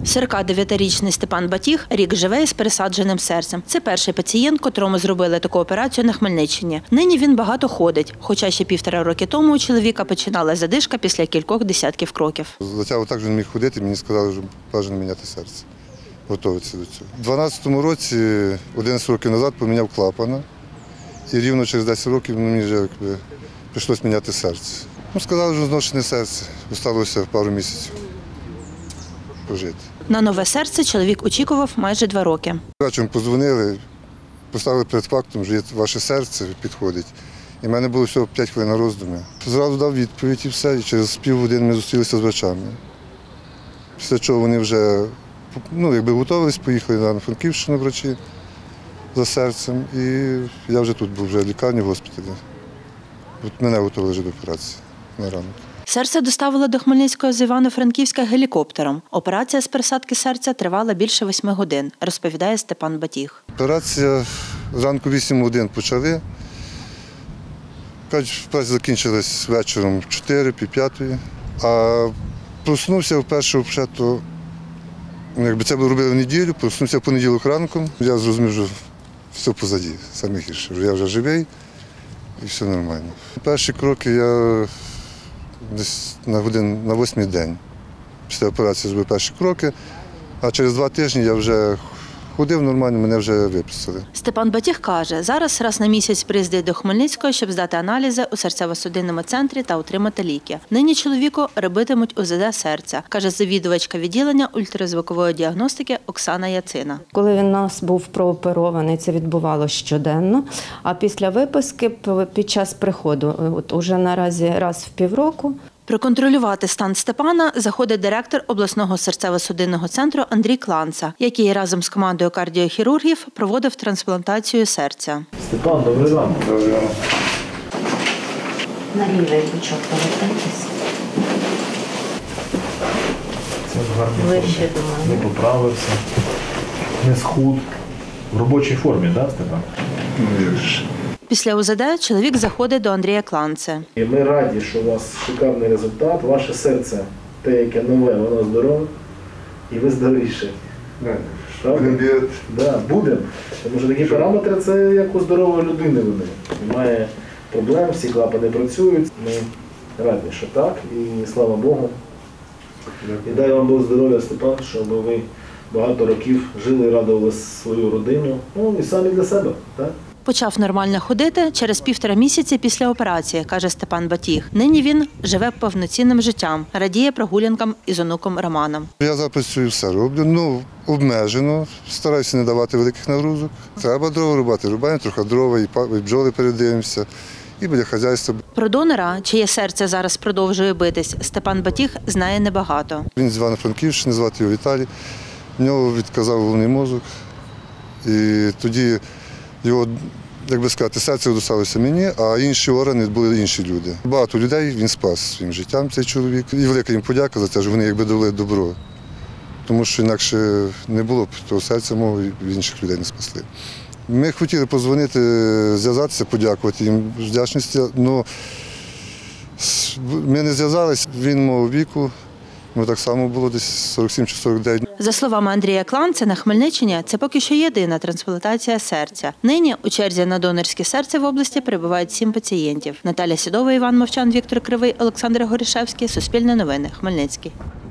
49-річний Степан Батіг рік живе із пересадженим серцем. Це перший пацієнт, котрому зробили таку операцію на Хмельниччині. Нині він багато ходить, хоча ще 1,5 роки тому у чоловіка починалася задишка після кількох десятків кроків. Затягу так, що не міг ходити, мені сказали, що бажано міняти серце. Готуватися до цього. У 2012 році, 11 років назад, поміняв клапана. І рівно через 10 років мені вже прийшлося міняти серце. Сказали, що зношене серце. Залишилося пару місяців пожити. На нове серце чоловік очікував майже 2 роки. Вечором подзвонили, поставили перед фактом, що ваше серце підходить. І в мене було всього 5 хвилин на роздуми. Зразу дав відповідь і все, і через півгодини ми зустрілися з врачами. Після чого вони вже готувалися, поїхали на Франківщину врачі за серцем. І я вже тут був, вже в лікарні, в госпіталі. От мене готували вже до операції на ранок. Серце доставили до Хмельницького з Івано-Франківська гелікоптером. Операція з пересадки серця тривала більше 8 годин, розповідає Степан Батіг. Операція зранку 8 годин почали. Операція закінчилась вечором 4, пів 5. А проснувся вперше, якби це робили в неділю, проснувся в понеділок ранком. Я зрозумів, що все позаді, саме гірше. Я вже живий і все нормально. Перші кроки я десь на 8-й день після операції зробив перші кроки, а через 2 тижні я вже ходив нормально, мене вже виписали. Степан Батіг каже, зараз раз на місяць приїздить до Хмельницького, щоб здати аналізи у серцево-судинному центрі та отримати ліки. Нині чоловіку робитимуть УЗД серця, каже завідувачка відділення ультразвукової діагностики Оксана Яцина. Коли він у нас був прооперований, це відбувалося щоденно, а після виписки під час приходу, уже наразі раз в півроку. Проконтролювати стан Степана заходить директор обласного серцево-судинного центру Андрій Кланца, який разом з командою кардіохірургів проводив трансплантацію серця. Степан, добрий ранок. Добрий ранок. На лівий бічок повертайтеся. Це в гарній Ближче формі. до мене. Не поправився, не схуд. В робочій формі, так, Степан? Після УЗД чоловік заходить до Андрія Кланце. І ми раді, що у вас шикарний результат. Ваше серце, те, яке нове, воно здорове, і ви здоровіше. Будемо бігати. Да, будемо. Тому що такі параметри – це як у здорової людини вони. Немає проблем, всі клапани працюють. Ми раді, що так, і слава Богу. І дай вам Бог здоров'я, Степан, щоб ви багато років жили, радували свою родину, і самі для себе. Так? Почав нормально ходити через 1,5 місяці після операції, каже Степан Батіг. Нині він живе повноцінним життям, радіє прогулянкам із онуком Романом. Я зараз працюю, все роблю, обмежено, стараюся не давати великих нагрузок. Треба дрова рубати, рубаємо трохи дрова, і бджоли передивимося, і біля хазяйства. Про донора, чиє серце зараз продовжує битись, Степан Батіг знає небагато. Він з Івано-Франківщини, звати його Віталій. В нього відказав головний мозок. І тоді його, як би сказати, серце досталося мені, а інші органи були інші люди. Багато людей він спас своїм життям, цей чоловік. І велика їм подяка за те, що вони якби дали добро. Тому що інакше не було б того серця мого, і інших людей не спасли. Ми хотіли подзвонити, зв'язатися, подякувати їм вдячності, але ми не зв'язалися, він мого віку. Так само було десь 47 чи 49 днів. За словами Андрія Кланця, на Хмельниччині це поки що єдина трансплантація серця. Нині у черзі на донорське серце в області перебувають 7 пацієнтів. Наталя Сідова, Іван Мовчан, Віктор Кривий, Олександр Горішевський. Суспільне новини. Хмельницький.